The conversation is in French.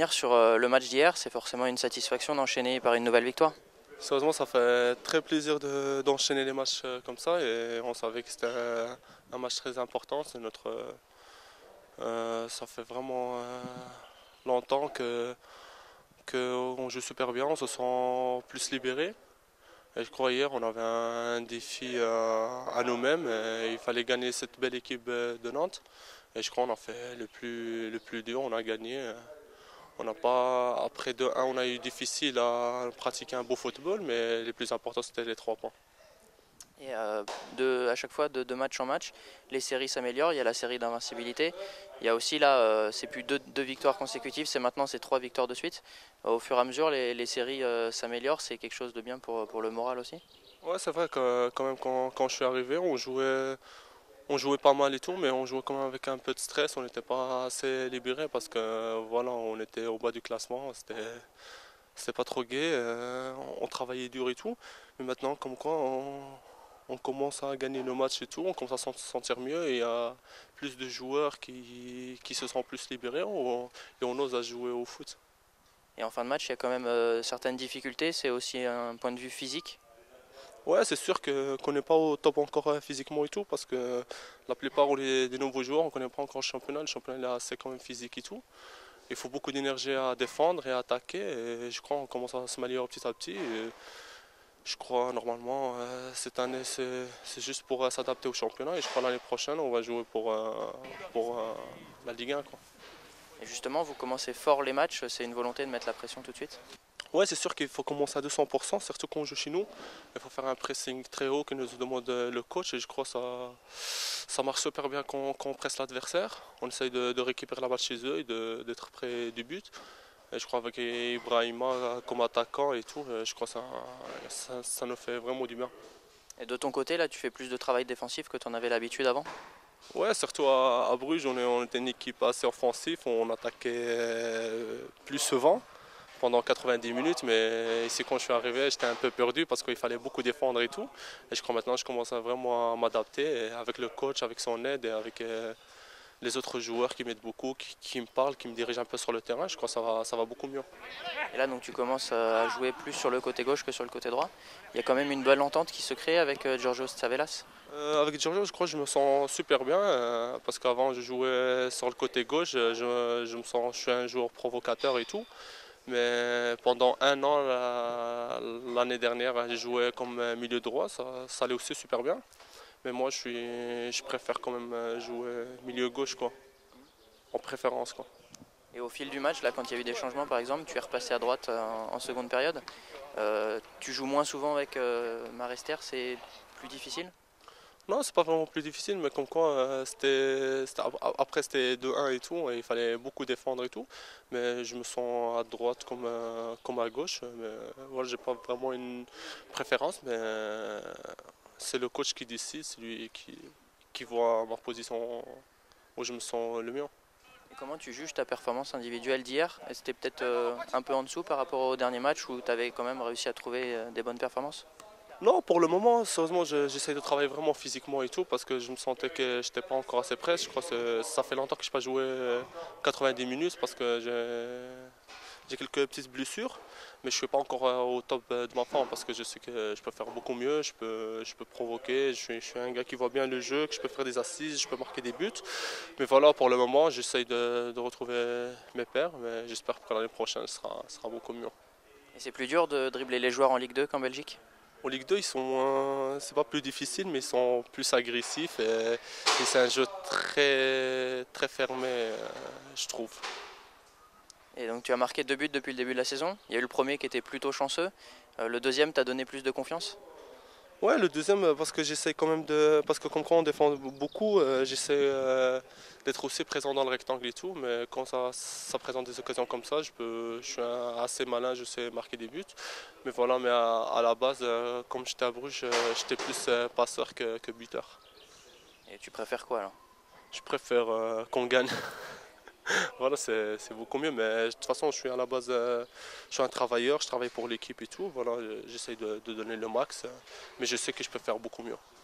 revenir sur le match d'hier, c'est forcément une satisfaction d'enchaîner par une nouvelle victoire. Sérieusement, ça fait très plaisir d'enchaîner les matchs comme ça et on savait que c'était un match très important. Ça fait vraiment longtemps qu'on joue super bien, on se sent plus libéré. Et je crois hier on avait un défi à nous-mêmes. Et il fallait gagner cette belle équipe de Nantes. Et je crois qu'on a fait le plus dur, on a gagné. On n'a pas, après 2-1, on a eu difficile à pratiquer un beau football, mais le plus important c'était les 3 points. Et à chaque fois, de match en match, les séries s'améliorent. Il y a la série d'invincibilité. Il y a aussi là, c'est plus deux victoires consécutives, c'est 3 victoires de suite. Au fur et à mesure, les séries s'améliorent. C'est quelque chose de bien pour le moral aussi. Ouais, c'est vrai que quand même quand je suis arrivé, on jouait pas mal et tout, mais on jouait quand même avec un peu de stress. On n'était pas assez libéré parce que voilà, on était au bas du classement. C'était pas trop gai. On travaillait dur et tout. Mais maintenant, comme quoi, on commence à gagner nos matchs et tout. On commence à se sentir mieux et il y a plus de joueurs qui se sentent plus libérés et on ose à jouer au foot. Et en fin de match, il y a quand même certaines difficultés. C'est aussi un point de vue physique. Ouais, c'est sûr qu'on n'est pas au top encore physiquement et tout, parce que la plupart des nouveaux joueurs, on ne connaît pas encore le championnat. Le championnat il est assez quand même physique et tout. Il faut beaucoup d'énergie à défendre et à attaquer. Et je crois qu'on commence à se m'améliorer petit à petit. Et je crois normalement cette année c'est juste pour s'adapter au championnat. Et je crois l'année prochaine on va jouer pour la Ligue 1, quoi. Et justement, vous commencez fort les matchs. C'est une volonté de mettre la pression tout de suite. Ouais, c'est sûr qu'il faut commencer à 200%, surtout quand on joue chez nous. Il faut faire un pressing très haut que nous demande le coach et je crois que ça marche super bien quand on presse l'adversaire. On essaye de récupérer la balle chez eux et d'être près du but. Et je crois avec Ibrahima comme attaquant et tout, je crois que ça nous fait vraiment du bien. Et de ton côté, là, tu fais plus de travail défensif que tu en avais l'habitude avant. Ouais, surtout à Bruges, on était une équipe assez offensive, on attaquait plus souvent pendant 90 minutes, mais ici quand je suis arrivé, j'étais un peu perdu parce qu'il fallait beaucoup défendre et tout. Et je crois maintenant je commence à vraiment m'adapter avec le coach, avec son aide et avec les autres joueurs qui m'aident beaucoup, qui me parlent, qui me dirigent un peu sur le terrain. Je crois que ça va beaucoup mieux. Et là, donc, tu commences à jouer plus sur le côté gauche que sur le côté droit. Il y a quand même une belle entente qui se crée avec Giorgio Tsavelas. Avec Giorgio, je crois que je me sens super bien parce qu'avant je jouais sur le côté gauche, je suis un joueur provocateur et tout. Mais pendant un an, l'année dernière, j'ai joué comme milieu droit, ça allait aussi super bien. Mais moi, je préfère quand même jouer milieu gauche, quoi, en préférence, quoi. Et au fil du match, là, quand il y a eu des changements, par exemple, tu es repassé à droite en seconde période. Tu joues moins souvent avec Marester, c'est plus difficile. Non, c'est pas vraiment plus difficile, mais comme quoi, après c'était 2-1 et tout, et il fallait beaucoup défendre et tout. Mais je me sens à droite comme à gauche. Mais voilà, j'ai pas vraiment une préférence, mais c'est le coach qui décide, c'est lui qui voit ma position où je me sens le mieux. Et comment tu juges ta performance individuelle d'hier? C'était peut-être un peu en dessous par rapport au dernier match où tu avais quand même réussi à trouver des bonnes performances? Non, pour le moment, sérieusement, j'essaie de travailler vraiment physiquement et tout parce que je me sentais que j'étais pas encore assez prêt. Je crois que ça fait longtemps que je n'ai pas joué 90 minutes parce que j'ai quelques petites blessures, mais je suis pas encore au top de ma forme parce que je sais que je peux faire beaucoup mieux, je peux provoquer, je suis un gars qui voit bien le jeu, que je peux faire des assises, je peux marquer des buts. Mais voilà, pour le moment, j'essaie de retrouver mes pairs, mais j'espère que l'année prochaine sera beaucoup mieux. Et c'est plus dur de dribbler les joueurs en Ligue 2 qu'en Belgique? En Ligue 2, c'est pas plus difficile, mais ils sont plus agressifs et c'est un jeu très, très fermé, je trouve. Et donc tu as marqué 2 buts depuis le début de la saison. Il y a eu le premier qui était plutôt chanceux. Le deuxième t'a donné plus de confiance? Ouais, le deuxième, parce que j'essaie quand même de. Parce que comme quand on défend beaucoup, j'essaie d'être aussi présent dans le rectangle et tout, mais quand ça présente des occasions comme ça, je suis assez malin, je sais marquer des buts. Mais voilà, mais à la base, comme j'étais à Bruges, j'étais plus passeur que buteur. Et tu préfères quoi alors? Je préfère qu'on gagne. Voilà, c'est beaucoup mieux, mais de toute façon, je suis à la base, je suis un travailleur, je travaille pour l'équipe et tout. Voilà, j'essaie de donner le max, mais je sais que je peux faire beaucoup mieux.